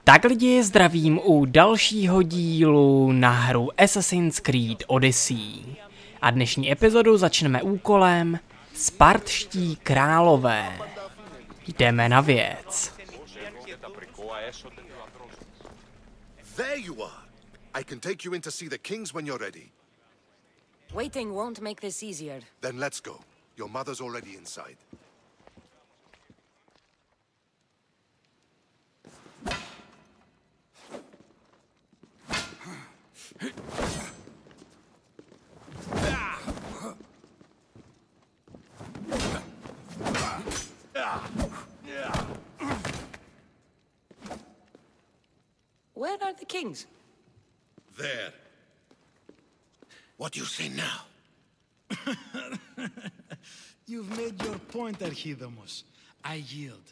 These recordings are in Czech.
Tak lidi, zdravím u dalšího dílu na hru Assassin's Creed Odyssey. A dnešní epizodu začneme úkolem Spartští králové. Jdeme na věc. There you are. I can take you in to see the kings when you're ready. Waiting won't make this easier. Then let's go. Your mother's already inside. Where are the kings? There. What do you say now? You've made your point, Archidamos. I yield.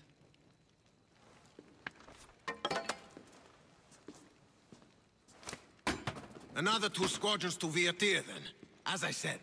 Another 2 squadrons to Viatir, then. As I said.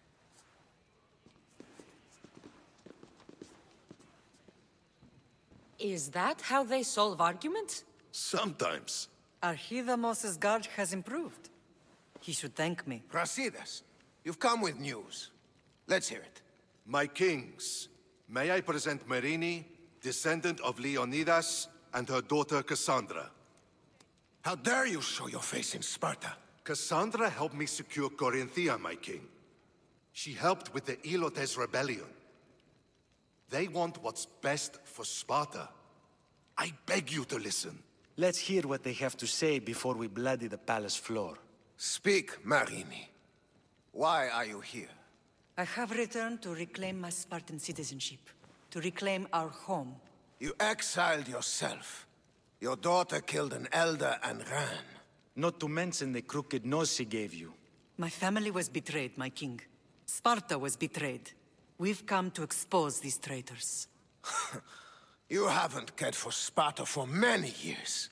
Is that how they solve arguments? Sometimes. Archidamos's guard has improved. He should thank me. Brasidas, you've come with news. Let's hear it. My kings, may I present Marini, descendant of Leonidas, and her daughter Cassandra. How dare you show your face in Sparta? Cassandra helped me secure Corinthia, my king. She helped with the Elotes rebellion. They want what's best for Sparta. I beg you to listen. Let's hear what they have to say before we bloody the palace floor. Speak, Marini. Why are you here? I have returned to reclaim my Spartan citizenship, to reclaim our home. You exiled yourself. Your daughter killed an elder and ran. Not to mention the crooked nose she gave you. My family was betrayed, my king. Sparta was betrayed. We've come to expose these traitors. You haven't cared for Sparta for many years.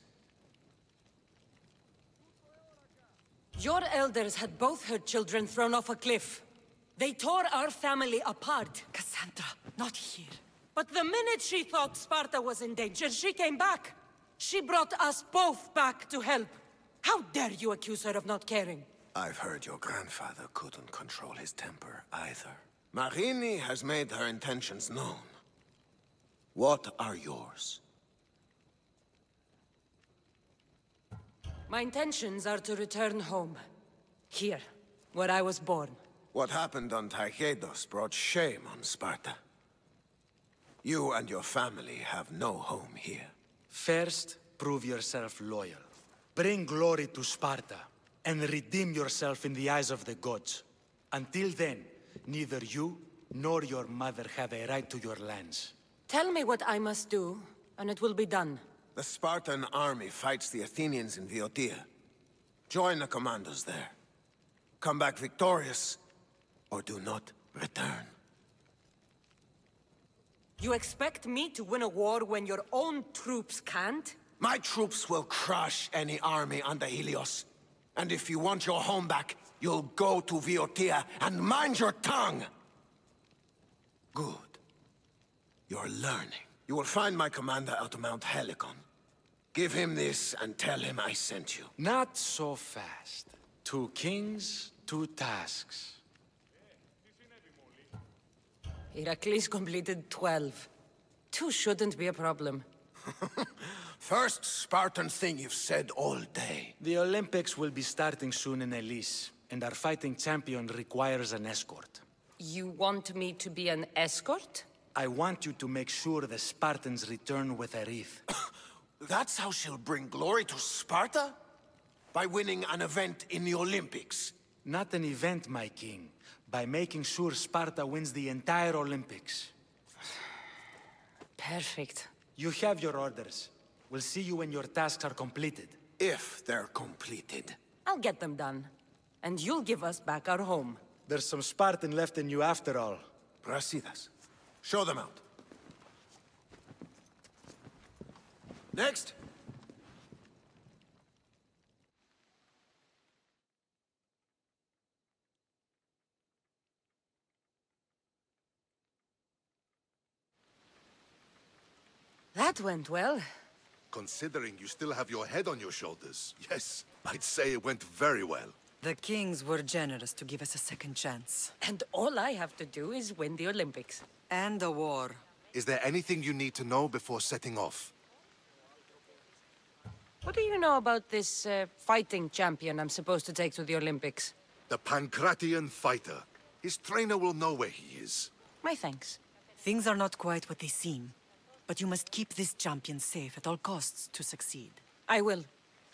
Your elders had both her children thrown off a cliff. They tore our family apart. Cassandra, not here. But the minute she thought Sparta was in danger, she came back. She brought us both back to help. How dare you accuse her of not caring? I've heard your grandfather couldn't control his temper either. Marini has made her intentions known. What are yours? My intentions are to return home. Here, where I was born. What happened on Taygetos brought shame on Sparta. You and your family have no home here. First, prove yourself loyal. Bring glory to Sparta, and redeem yourself in the eyes of the gods. Until then, neither you nor your mother have a right to your lands. Tell me what I must do, and it will be done. The Spartan army fights the Athenians in Viotia. Join the commandos there. Come back victorious, or do not return. You expect me to win a war when your own troops can't? My troops will crush any army under Helios. And if you want your home back, you'll go to Viotia and mind your tongue! Good. You're learning. You will find my commander out of Mount Helicon. Give him this and tell him I sent you. Not so fast. 2 kings, 2 tasks. Heracles completed 12. 2 shouldn't be a problem. First Spartan thing you've said all day. The Olympics will be starting soon in Elis, and our fighting champion requires an escort. You want me to be an escort? I want you to make sure the Spartans return with a wreath. That's how she'll bring glory to Sparta? By winning an event in the Olympics? Not an event, my king. By making sure Sparta wins the entire Olympics. Perfect. You have your orders. We'll see you when your tasks are completed. If they're completed. I'll get them done. And you'll give us back our home. There's some Spartan left in you after all. Brasidas, show them out. Next. That went well. Considering you still have your head on your shoulders, yes, I'd say it went very well. The kings were generous to give us a second chance. And all I have to do is win the Olympics. And a war. Is there anything you need to know before setting off? What do you know about this fighting champion I'm supposed to take to the Olympics? The Pancratian fighter. His trainer will know where he is. My thanks. Things are not quite what they seem. But you must keep this champion safe at all costs to succeed. I will.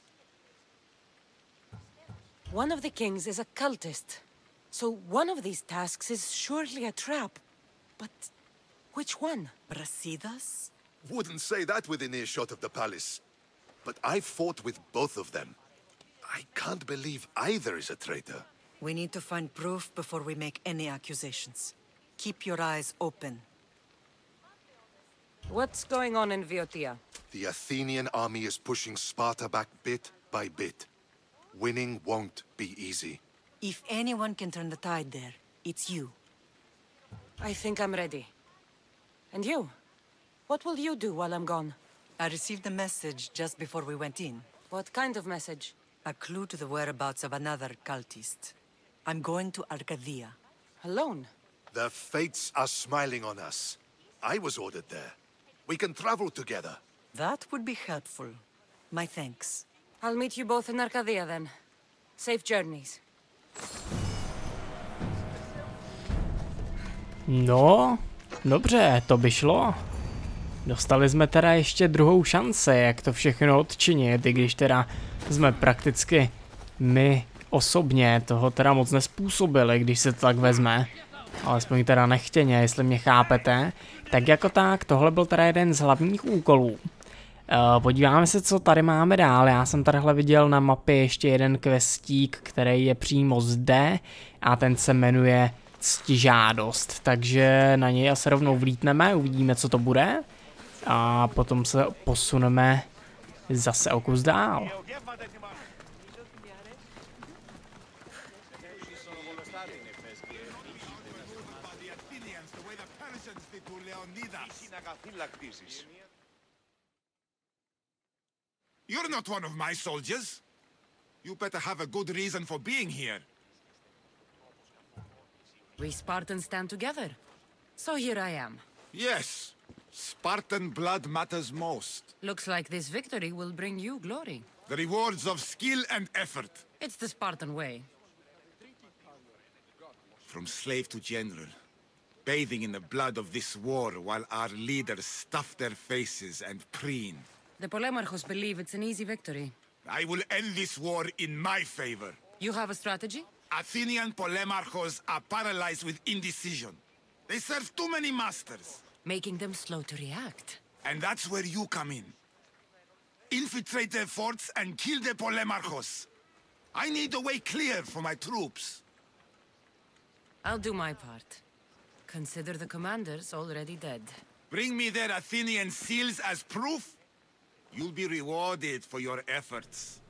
One of the kings is a cultist. So one of these tasks is surely a trap. But which one? Brasidas? Wouldn't say that within earshot of the palace. But I fought with both of them. I can't believe either is a traitor. We need to find proof before we make any accusations. Keep your eyes open. What's going on in Viotia? The Athenian army is pushing Sparta back bit by bit. Winning won't be easy. If anyone can turn the tide there, it's you. I think I'm ready. And you? What will you do while I'm gone? I received a message just before we went in. What kind of message? A clue to the whereabouts of another cultist. I'm going to Arcadia. Alone? The fates are smiling on us. I was ordered there. We can travel together. That would be helpful. My thanks. I'll meet you both in Arcadia then. Safe journeys. No, dobře, to by šlo. Dostali jsme teda ještě druhou šanci, jak to všechno odčinit, i když teda jsme prakticky my osobně toho teda moc nespůsobili, když se to tak vezme. Alespoň teda nechtěně, jestli mě chápete. Tak jako tak, tohle byl teda jeden z hlavních úkolů. Podíváme se, co tady máme dál. Já jsem tadyhle viděl na mapě ještě jeden questík, který je přímo zde a ten se jmenuje Ctižádost. Takže na něj asi rovnou vlítneme, uvidíme, co to bude. A potom se posuneme zase o kus dál. You're not one of my soldiers. You better have a good reason for being here. We Spartans stand together. So here I am. Yes, Spartan blood matters most. Looks like this victory will bring you glory. The rewards of skill and effort. It's the Spartan way. From slave to general. Bathing in the blood of this war while our leaders stuff their faces and preen. The Polemarchos believe it's an easy victory. I will end this war in my favor. You have a strategy? Athenian Polemarchos are paralyzed with indecision. They serve too many masters. Making them slow to react. And that's where you come in. Infiltrate their forts and kill the Polemarchos. I need a way clear for my troops. I'll do my part. Consider the commanders already dead. Bring me their Athenian seals as proof. You'll be rewarded for your efforts.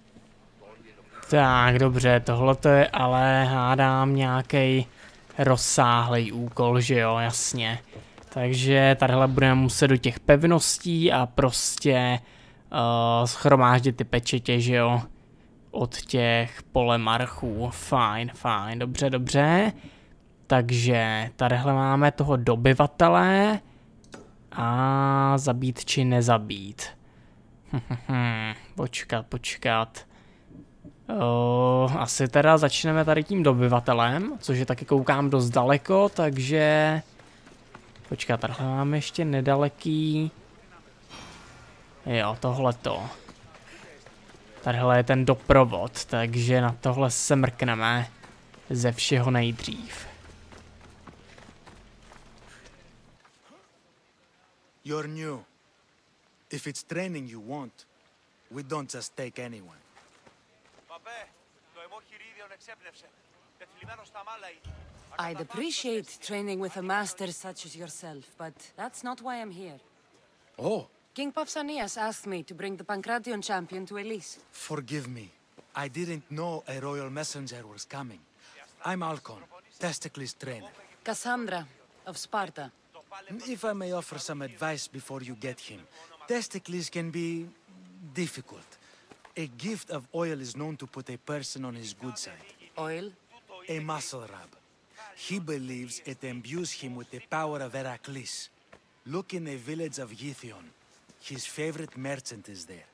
Tak, dobře, tohle je ale hádám nějaký rozsáhlý úkol, že jo, jasně. Takže tadyhle budeme muset do těch pevností a prostě schromáždit ty pečetě, že jo, od těch polemarchů. Fajn, fajn, dobře, dobře. Takže tadyhle máme toho dobyvatele a zabít či nezabít. Počkat. Asi teda začneme tady tím dobyvatelem, což je taky koukám dost daleko, takže... Počkat, tady máme ještě nedaleký... Jo, tohleto. Tadyhle je ten doprovod, takže na tohle se mrkneme ze všeho nejdřív. You're new. If it's training you want, we don't just take anyone. I'd appreciate training with a master such as yourself, but that's not why I'm here. Oh, King Pausanias asked me to bring the Pancratian champion to Elise. forgive me. I didn't know a royal messenger was coming. I'm Alcon, Testicles' trainer. Cassandra of Sparta. If I may offer some advice before you get him, Testicles can be difficult. A gift of oil is known to put a person on his good side. Oil? A muscle rub. He believes it imbues him with the power of Heracles. Look in the village of Yithion. His favorite merchant is there.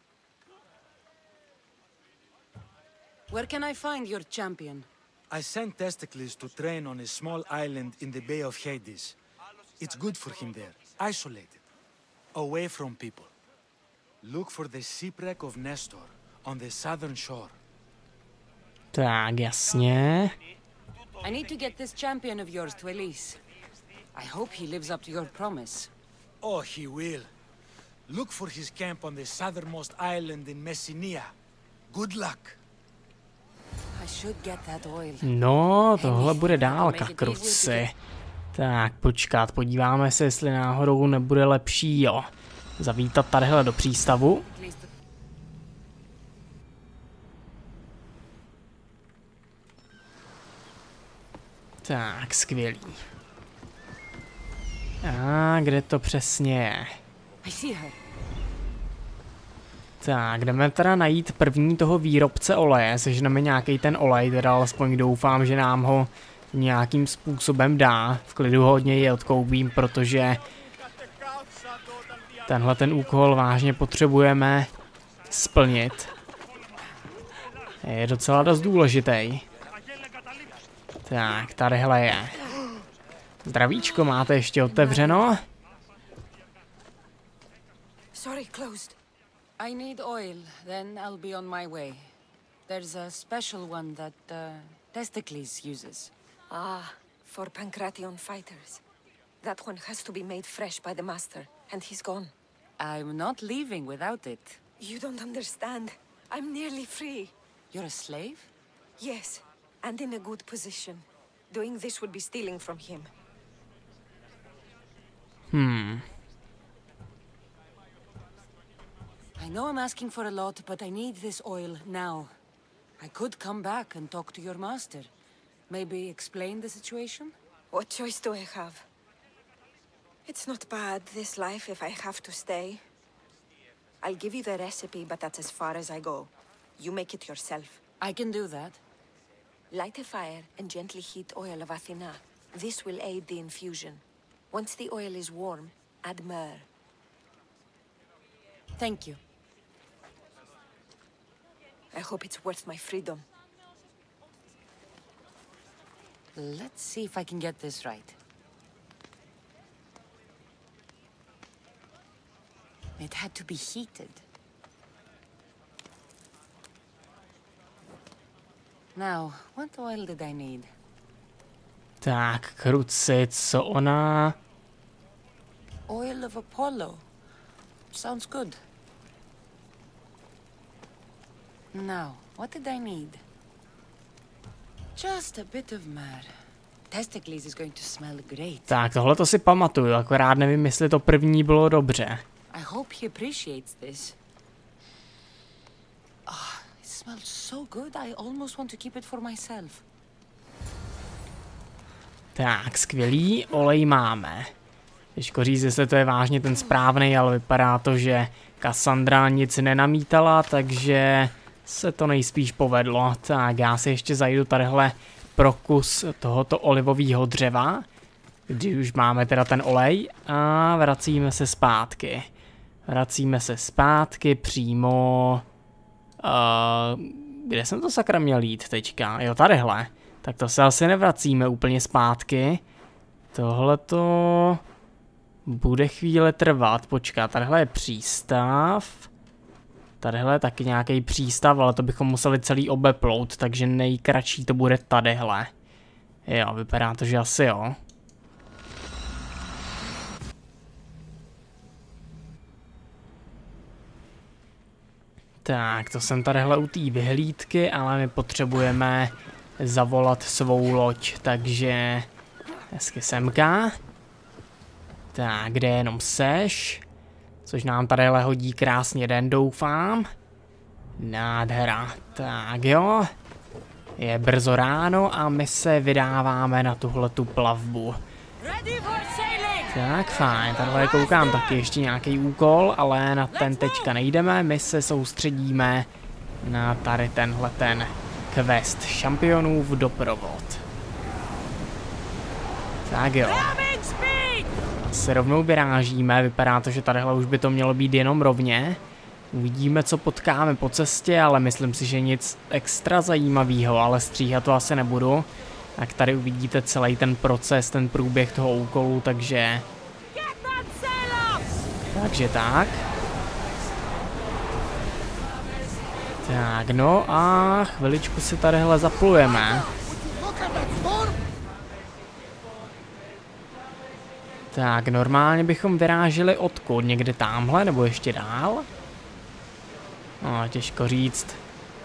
Where can I find your champion? I sent Testicles to train on a small island in the Bay of Hades. It's good for him there, isolated, away from people. Look for the shipwreck of Nestor on the southern shore. Tak, jasně. I need to get this champion of yours to Elise. I hope he lives up to your promise. Oh, he will. Look for his camp on the southernmost island in Messenia. Good luck. I should get that oil. No, tohle bude dálka, kruci. Tak, počkat, podíváme se, jestli náhodou nebude lepší, jo. Zavítat tadyhle do přístavu. Tak, skvělý. A kde to přesně je? I see her. Tak, jdeme teda najít první toho výrobce oleje, sežneme nějaký ten olej, teda alespoň doufám, že nám ho nějakým způsobem dá. V klidu hodně je odkoupím, protože tenhle ten úkol vážně potřebujeme splnit. Je docela dost důležitý. Tak, tadyhle je. Zdravíčko, máte ještě otevřeno? Sorry, closed. I need oil, then I'll be on my way. There's a special one that Testicles uses. Ah, for Pancration fighters. That one has to be made fresh by the master, and he's gone. I'm not leaving without it. You don't understand. I'm nearly free. You're a slave? Yes, and in a good position. Doing this would be stealing from him. I know I'm asking for a lot, but I need this oil now. I could come back and talk to your master. Maybe explain the situation? What choice do I have? It's not bad, this life, if I have to stay. I'll give you the recipe, but that's as far as I go. You make it yourself. I can do that. Light a fire and gently heat oil of Athena. This will aid the infusion. Once the oil is warm, add myrrh. Thank you. I hope it's worth my freedom. Let's see if I can get this right. It had to be heated. Now, what oil did I need? Tak, kruci, co ona... Oil of Apollo. Sounds good. Now, what did I need? Just a bit of myrrh. Testicles is going to smell great. Tak, tohle to si pamatuju, akorát nevím, jestli to první bylo dobře. I hope he appreciates this. It smells so good, I almost want to keep it for myself. Tak, skvělý, olej máme. Těžko říct, jestli to je vážně ten správný, ale vypadá to, že Cassandra nic nenamítala, takže se to nejspíš povedlo. Tak, já si ještě zajdu tadyhle pro kus tohoto olivového dřeva, kdy už máme teda ten olej a vracíme se zpátky. Vracíme se zpátky přímo... kde jsem to sakra měl jít teďka? Jo, tadyhle. Tak to se asi nevracíme úplně zpátky. Tohleto... bude chvíli trvat. Počkat, tadyhle je přístav. Tadyhle je taky nějaký přístav, ale to bychom museli celý obeplout, takže nejkratší to bude tadyhle. Jo, vypadá to, že asi jo. Tak, to jsem tadyhle u té vyhlídky, ale my potřebujeme zavolat svou loď, takže hezky semka. Tak, kde jenom seš? Což nám tadyhle hodí krásně den, doufám. Nádhera. Tak jo. Je brzo ráno a my se vydáváme na tuhletu plavbu. Ready for sailing! Tak fajn, tahle koukám taky ještě nějaký úkol, ale na ten teďka nejdeme, my se soustředíme na tady tenhle ten quest šampionův doprovod. Tak jo. Se rovnou vyrážíme, vypadá to, že tadyhle už by to mělo být jenom rovně. Uvidíme, co potkáme po cestě, ale myslím si, že nic extra zajímavého, ale stříhat to asi nebudu. Tak tady uvidíte celý ten proces, ten průběh toho úkolu, takže tak. Tak no a chviličku si tadyhle zaplujeme. Tak normálně bychom vyráželi odkud, někde támhle nebo ještě dál? No, těžko říct.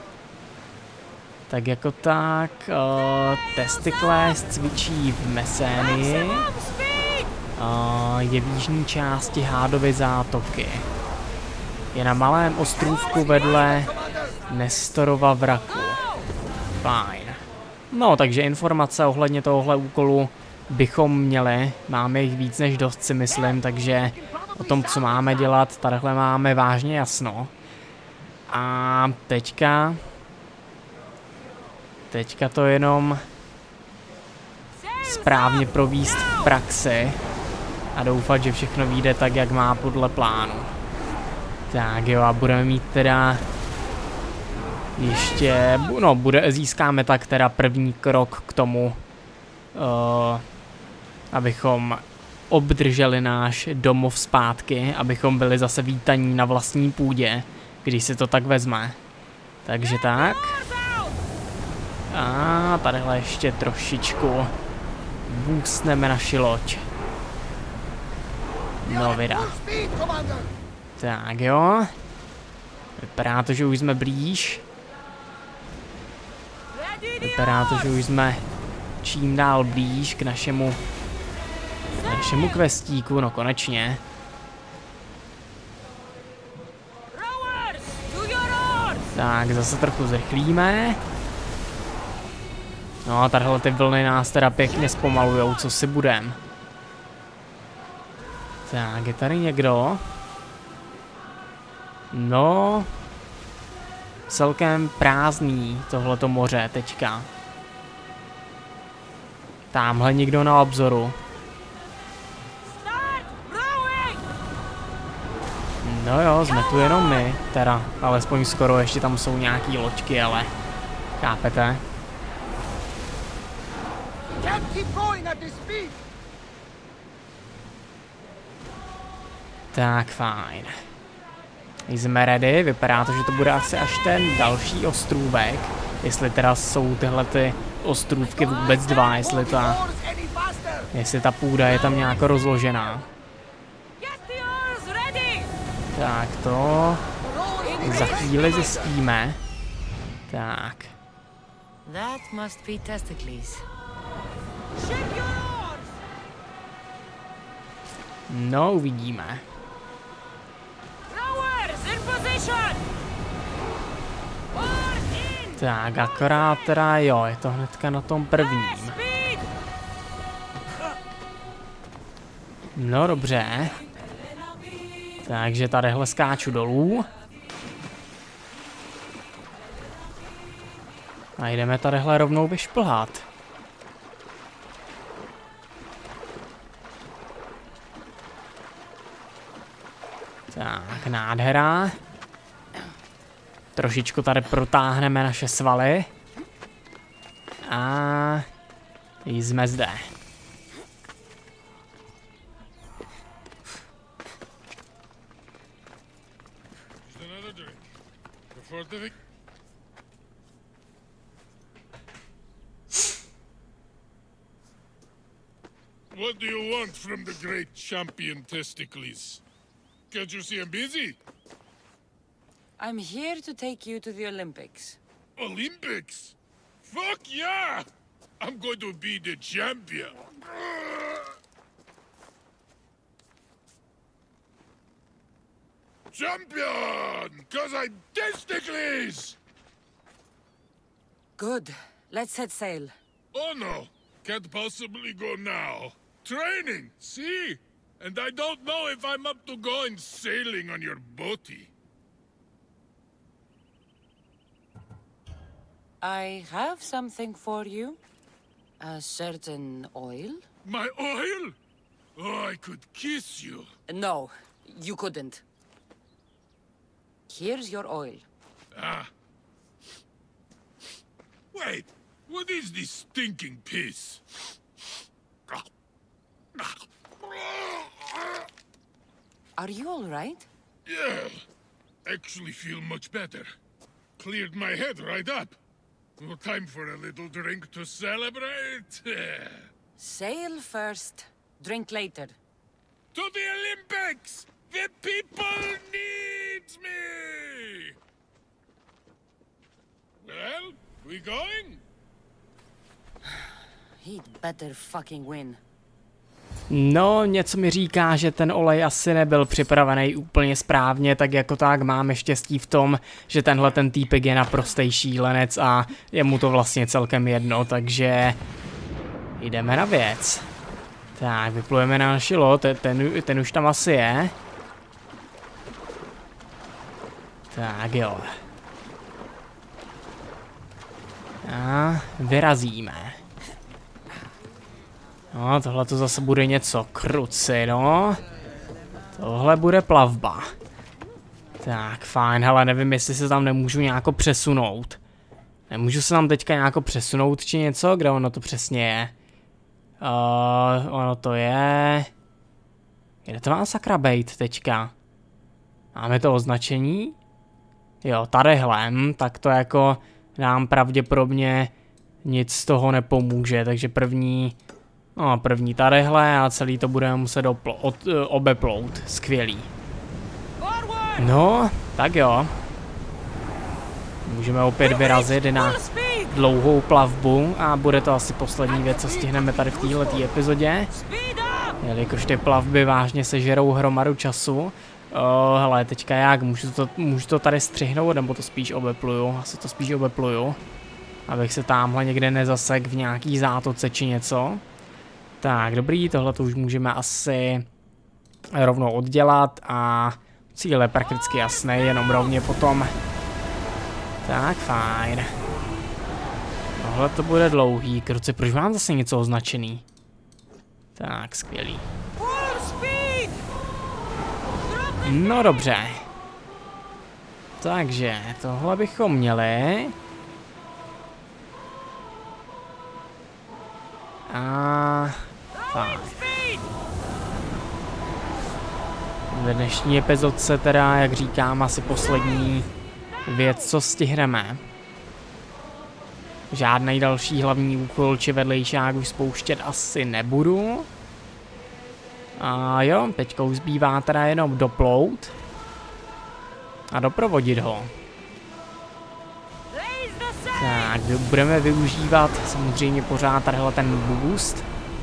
Tak jako tak, Testicles cvičí v Messénii, je v jižní části Hádovy zátoky. Je na malém ostrůvku vedle Nestorova vraku. Fajn. No, takže informace ohledně tohohle úkolu bychom měli, máme jich víc než dost si myslím, takže o tom, co máme dělat, tadyhle máme vážně jasno. A teďka to jenom správně provést v praxi a doufat, že všechno vyjde tak, jak má podle plánu. Tak jo, a budeme mít teda ještě, no, získáme tak teda první krok k tomu, abychom obdrželi náš domov zpátky, abychom byli zase vítaní na vlastní půdě, když si to tak vezme. Takže tak. A tadyhle ještě trošičku boostneme naši loď. No vida. Tak jo. Vypadá to, že už jsme blíž. Vypadá to, že už jsme čím dál blíž k našemu questíku, no konečně. Tak, zase trochu zrychlíme. No a tadyhle ty vlny nás teda pěkně zpomalujou, co si budem. Tak, je tady někdo? No, celkem prázdný tohleto moře teďka. Támhle někdo na obzoru. No jo, jsme tu jenom my, teda, alespoň skoro, ještě tam jsou nějaký loďky, ale chápete? Tak fajn. Jsme ready, vypadá to, že to bude asi až ten další ostrůvek. Jestli teda jsou tyhle ty ostrůvky vůbec dva, jestli ta půda je tam nějak rozložená. Tak to za chvíli zjistíme. Tak. That must be Testicles. No, uvidíme. Tak, akorát teda jo, je to hnedka na tom prvním. No dobře. Takže tadyhle skáču dolů. A jdeme tadyhle rovnou vyšplhat. Tak, nádhera. Trošičku tady protáhneme naše svaly. A jsme zde. What do you want from the great champion Testicles? Can't you see I'm busy? I'm here to take you to the Olympics. Olympics? Fuck yeah! I'm going to be the champion. Champion! 'Cause I'm Testicles! Good. Let's set sail. Oh no, can't possibly go now. Training, see? and I don't know if I'm up to going sailing on your boaty. I have something for you. A certain oil? My oil? Oh, I could kiss you. No, you couldn't. Here's your oil. Ah. Wait, what is this stinking piss? Are you all right? Yeah, actually feel much better. Cleared my head right up. No time for a little drink to celebrate. Sail first, drink later. To the Olympics! The people needs me! Well, we going? He'd better fucking win. No, něco mi říká, že ten olej asi nebyl připravený úplně správně, tak jako tak máme štěstí v tom, že tenhle ten týpek je naprostej šílenec a je mu to vlastně celkem jedno, takže jdeme na věc. Tak, vyplujeme na naši loď, ten už tam asi je. Tak jo. A vyrazíme. No, tohle to zase bude něco kruci, no. Tohle bude plavba. Tak, fajn, hele, nevím, jestli se tam nemůžu nějako přesunout. Nemůžu se tam teďka nějako přesunout, či něco? Kde ono to přesně je? Ono to je... Kde to má sakra bejt teďka? Máme to označení? Jo, tadyhle, tak to jako nám pravděpodobně nic z toho nepomůže, takže první tadyhle a celý to budeme muset obeplout. Skvělý. No, tak jo. Můžeme opět vyrazit na dlouhou plavbu a bude to asi poslední věc, co stihneme tady v této epizodě. Jelikož ty plavby vážně sežerou hromadu času. Hele, teďka jak? Můžu to tady střihnout, nebo to spíš obepluju? Asi to spíš obepluju. Abych se tamhle někde nezasek v nějaký zátoce či něco. Tak, dobrý, tohle to už můžeme asi rovnou oddělat a cíl je prakticky jasný, jenom rovně potom. Tak, fajn. Tohle to bude dlouhý, kruci, proč mám zase něco označený? Tak, skvělý. No dobře. Takže, tohle bychom měli. A fajn. Ve dnešní epizodce teda, jak říkám, asi poslední věc, co stihneme. Žádný další hlavní úkol či vedlejšák už spouštět asi nebudu. A jo, teďka už zbývá teda jenom doplout a doprovodit ho. Tak, budeme využívat samozřejmě pořád tadyhle ten boost.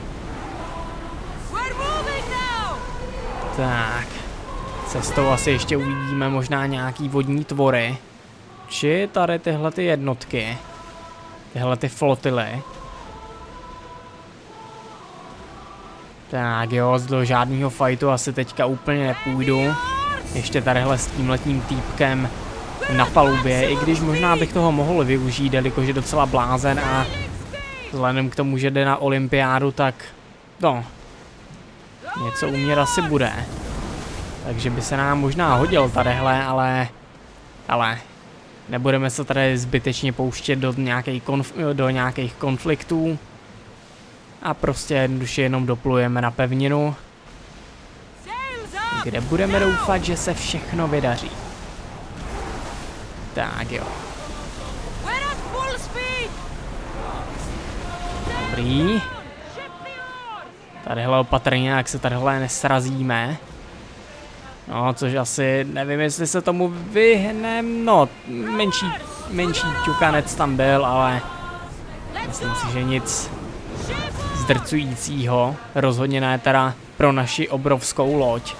Tak, cestou asi ještě uvidíme možná nějaký vodní tvory. Či tady tyhle ty jednotky. Tyhle ty flotily. Tak jo, do žádného fightu asi teďka úplně nepůjdu. Ještě tadyhle s tímhletím týpkem na palubě, i když možná bych toho mohl využít, jelikož je docela blázen a vzhledem k tomu, že jde na olympiádu, tak no, něco umět asi bude. Takže by se nám možná hodil tadyhle, ale nebudeme se tady zbytečně pouštět do nějakých konfliktů a prostě jednoduše jenom doplujeme na pevninu, kde budeme doufat, že se všechno vydaří. Tak jo. Dobrý. Tadyhle opatrně, jak se tadyhle nesrazíme. No, což asi, nevím, jestli se tomu vyhnem, no, menší ťukanec tam byl, ale myslím si, že nic zdrcujícího, rozhodně ne teda pro naši obrovskou loď.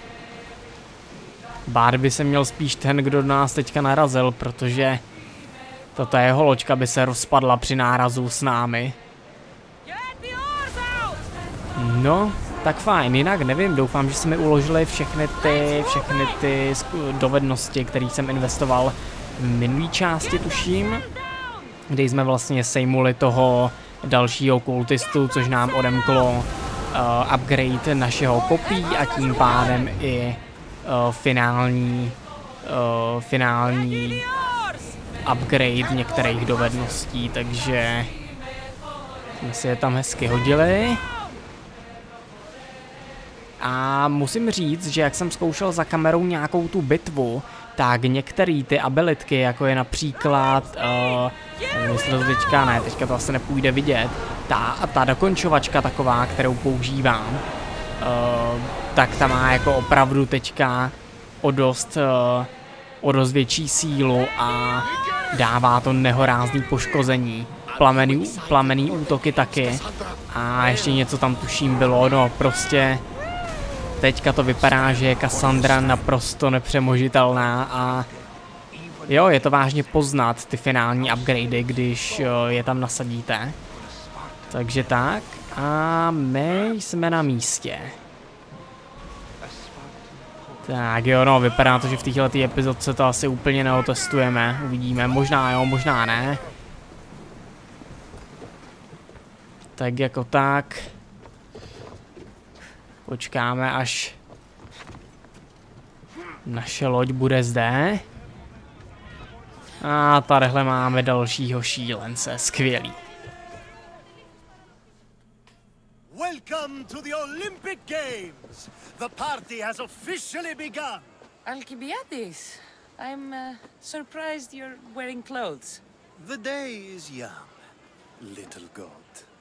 Bát by se měl spíš ten, kdo do nás teďka narazil, protože toto jeho loďka by se rozpadla při nárazu s námi. No, Tak fajn, jinak nevím, doufám, že se mi uložily všechny ty dovednosti, které jsem investoval v minulý části, tuším, kde jsme vlastně sejmuli toho dalšího kultistu, což nám odemklo upgrade našeho kopí a tím pádem i finální upgrade některých dovedností, takže jsme si je tam hezky hodili. A musím říct, že jak jsem zkoušel za kamerou nějakou tu bitvu, tak některé ty abilitky, jako je například, nevím, jestli to teďka to asi nepůjde vidět, ta dokončovačka taková, kterou používám, tak ta má jako opravdu teďka o dost větší sílu a dává to nehorázný poškození. Plamenný útoky taky a ještě něco tam tuším bylo, no prostě teďka to vypadá, že je Cassandra naprosto nepřemožitelná a jo, je to vážně poznat ty finální upgradey, když je tam nasadíte. Takže tak a my jsme na místě. Tak jo, no, vypadá to, že v této epizodce to asi úplně neotestujeme, uvidíme, možná jo, možná ne. Tak jako tak. Počkáme, až naše loď bude zde. A tadyhle máme dalšího šílence, skvělý. Welcome to the Olympic Games. The party has officially begun. Alcibiades, I'm surprised you're wearing clothes. The day is young, little god.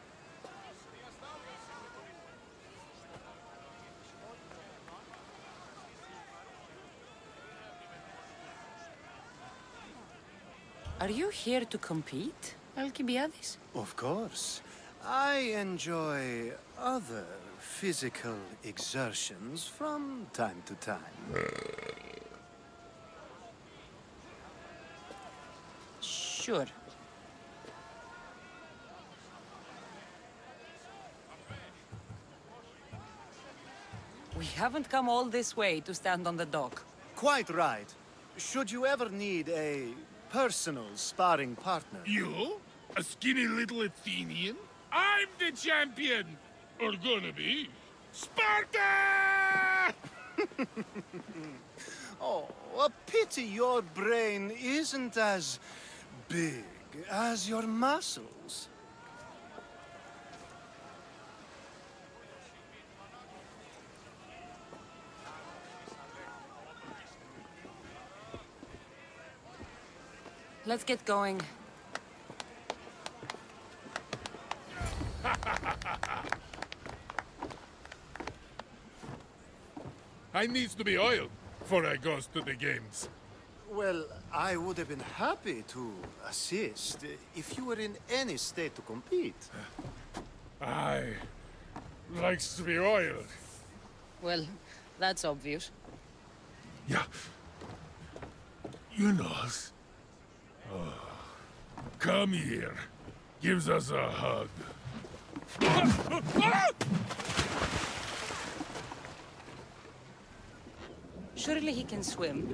Are you here to compete, Alcibiades? Of course. I enjoy other physical exertions from time to time. Sure. We haven't come all this way to stand on the dock. Quite right. Should you ever need a personal sparring partner? You? A skinny little Athenian? I'm the champion! Or gonna be. Sparta! Oh, a pity your brain isn't as big as your muscles. Let's get going. I needs to be oiled before I goes to the games. Well, I would have been happy to assist if you were in any state to compete. I likes to be oiled. Well, that's obvious. Yeah. You knows. Oh. Come here. Gives us a hug. Surely he can swim.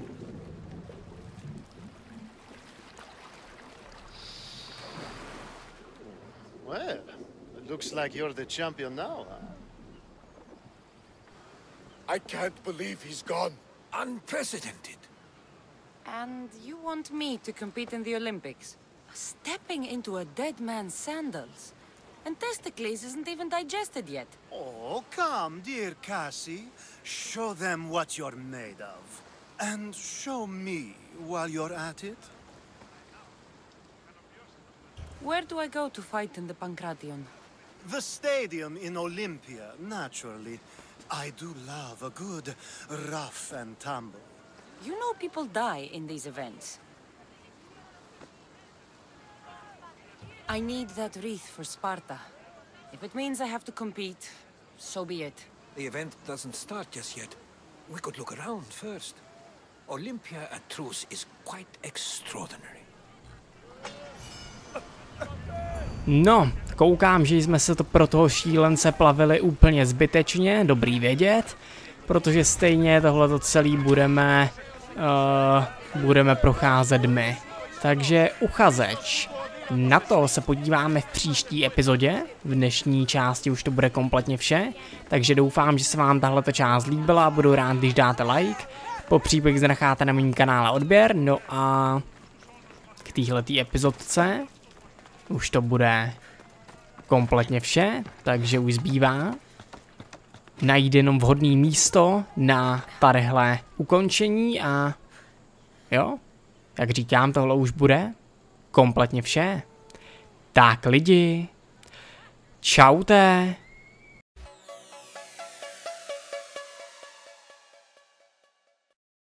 Well, it looks like you're the champion now, huh? I can't believe he's gone. Unprecedented. And you want me to compete in the Olympics? Stepping into a dead man's sandals. And Testicles isn't even digested yet. Oh, come, dear Cassie. Show them what you're made of. And show me while you're at it. Where do I go to fight in the Pancration? The stadium in Olympia, naturally. I do love a good rough and tumble. You know people die in these events. I need that wreath for Sparta. If it means I have to compete, so be it. The event doesn't start just yet. We could look around first. Olympia at truce is quite extraordinary. No, Koukám, že jsme se to pro toho šílence plavili úplně zbytečně, dobrý vědět, protože stejně tohleto celý budeme procházet my. Takže uchazeč. Na to se podíváme v příští epizodě, v dnešní části už to bude kompletně vše, takže doufám, že se vám tahleta část líbila a budu rád, když dáte like, popřípadě zanecháte na mém kanále odběr, no a k téhletý epizodce už to bude kompletně vše, takže už zbývá najít jenom vhodné místo na tadyhle ukončení a jo, jak říkám, tohle už bude kompletně vše. Tak lidi, čaute.